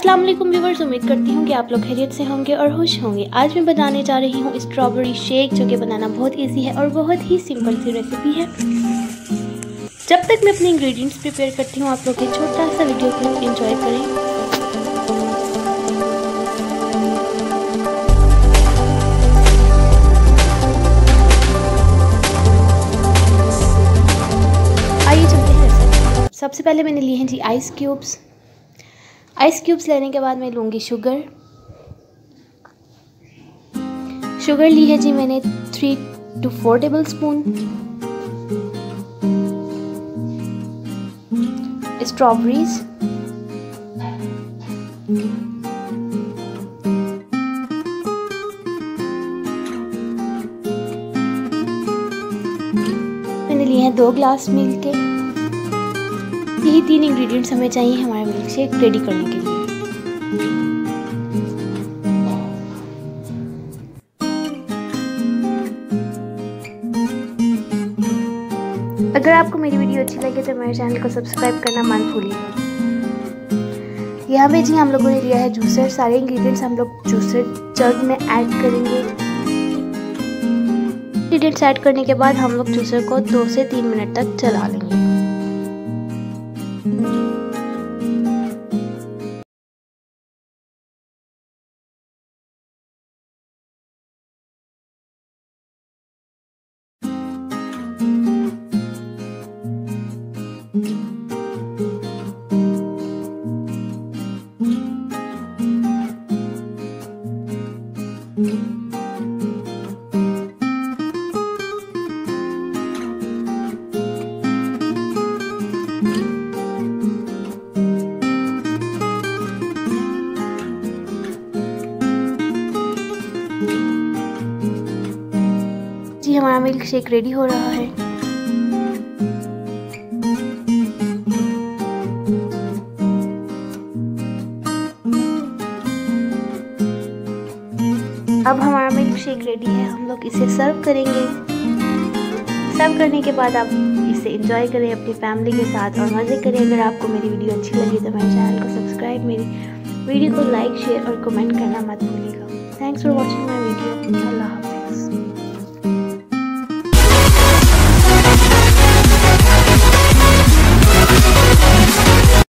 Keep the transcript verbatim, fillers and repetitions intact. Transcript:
अस्सलाम वालेकुम व्यूअर्स, उम्मीद करती हूँ कि आप लोग खैरियत से होंगे और खुश होंगे। आज मैं बनाने जा रही हूँ स्ट्रॉबेरी शेक, जो कि बनाना बहुत इजी है और बहुत ही सिंपल सी रेसिपी है। जब तक मैं अपने इंग्रेडिएंट्स प्रिपेयर करती हूँ, आप लोग ये छोटा सा वीडियो क्लिप एंजॉय करें। आइए चलते हैं। सबसे पहले मैंने लिए हैं जी आइस क्यूब्स। आइस क्यूब्स लेने के बाद मैं लूँगी शुगर। शुगर ली है जी मैंने three two four tablespoon. Strawberries, मैंने लिए हैं दो ग्लास मिल्क के। यही तीन इंग्रेडिएंट्स हमें चाहिए हमारे मिल्क शेक रेडी करने के लिए। अगर आपको मेरी वीडियो अच्छी लगे तो मेरे चैनल को सब्सक्राइब करना मत भूलिएगा। यहाँ पे जी हम लोगों ने लिया है जूसर। सारे इंग्रेडिएंट्स हम लोग जूसर जग में ऐड करेंगे। इंग्रेडिएंट्स ऐड करने के बाद हम लोग जूसर को दो से तीन मिनट तक चला लेंगे। जी हमारा मिल्क शेक रेडी हो रहा है। अब हमारा मिल्क शेक रेडी है, हम लोग इसे सर्व करेंगे। सर्व करने के बाद आप इसे एंजॉय करें अपनी फैमिली के साथ और मज़े करें। अगर आपको मेरी वीडियो अच्छी लगी तो मेरे चैनल को सब्सक्राइब, मेरी वीडियो को लाइक, शेयर और कमेंट करना मत भूलिएगा। Thanks for watching my video. Allah हाफ़िज़।